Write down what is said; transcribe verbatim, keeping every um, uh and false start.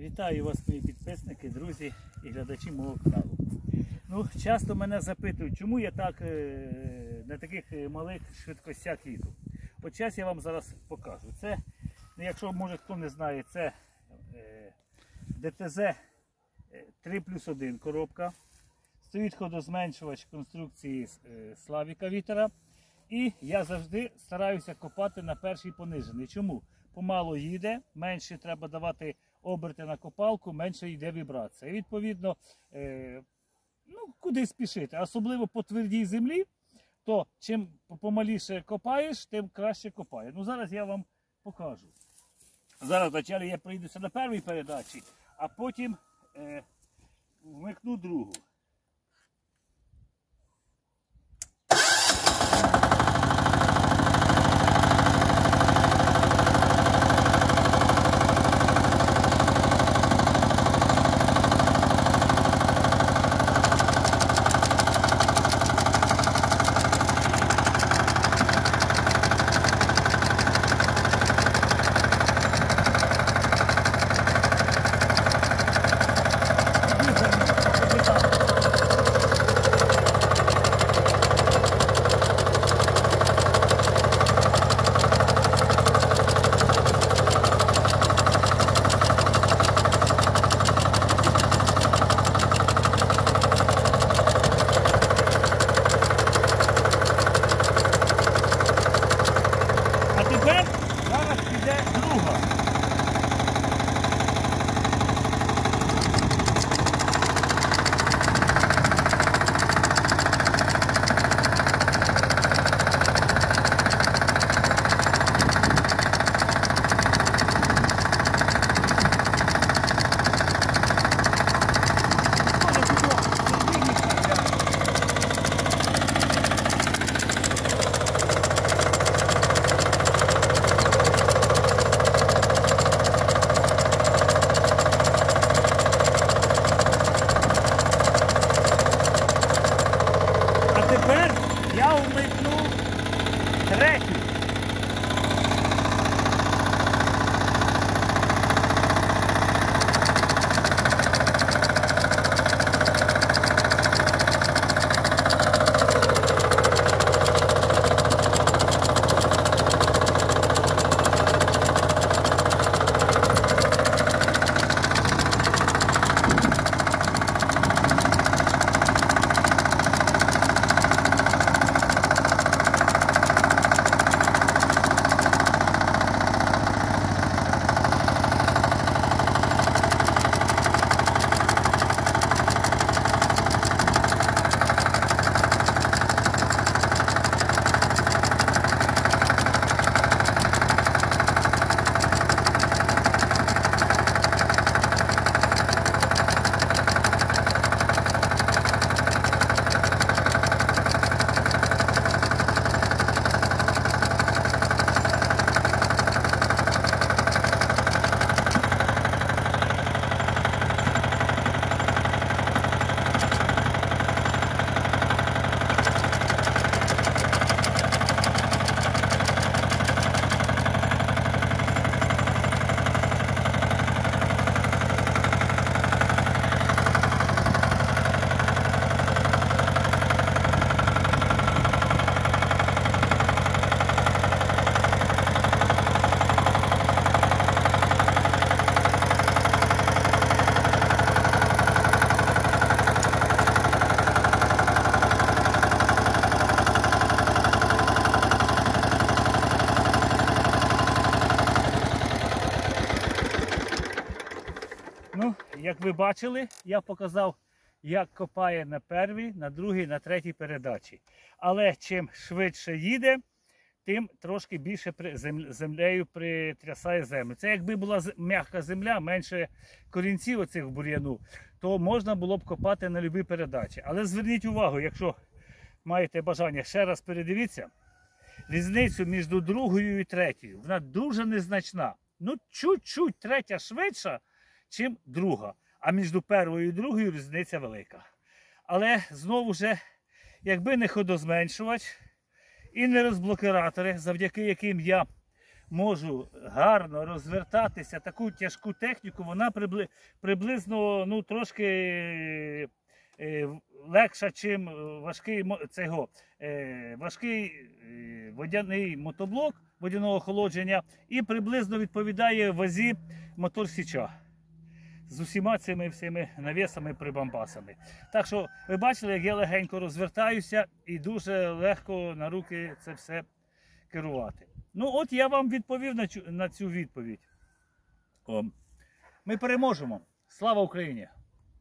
Вітаю вас, мої підписники, друзі і глядачі мого каналу. Ну, часто мене запитують, чому я так е, на таких малих швидкостях їду. От зараз я вам зараз покажу. Це, якщо може хто не знає, це е, Д Т З три плюс один коробка. Стоїть ходозменшувач конструкції е, Славіка Вітера. І я завжди стараюся копати на перший понижений. Чому? Помало їде, менше треба давати оберти на копалку, менше йде вібрація. І відповідно, е, ну, куди спішити. Особливо по твердій землі, то чим помаліше копаєш, тим краще копає. Ну зараз я вам покажу. Зараз вначалі я прийдуся на першій передачі, а потім е, вмикну другу. Ну, як ви бачили, я показав, як копає на першій, на другій, на третій передачі. Але чим швидше їде, тим трошки більше землею притрясає землю. Це якби була м'яка земля, менше корінців оцих в бур'яну, то можна було б копати на будь-якій передачі. Але зверніть увагу, якщо маєте бажання, ще раз передивіться, різницю між другою і третьою. Вона дуже незначна. Ну, чуть-чуть третя швидша, чим друга. А між першою і другою різниця велика. Але знову ж, якби не ходозменшувач і не розблокиратори, завдяки яким я можу гарно розвертатися, таку тяжку техніку, вона прибли, приблизно ну, трошки е, легша, ніж важкий, цього, е, важкий е, водяний мотоблок водяного охолодження і приблизно відповідає вазі мотор Січа. З усіма цими всіми навісами, прибамбасами. Так що ви бачили, як я легенько розвертаюся і дуже легко на руки це все керувати. Ну от я вам відповів на цю, на цю відповідь. О. Ми переможемо. Слава Україні!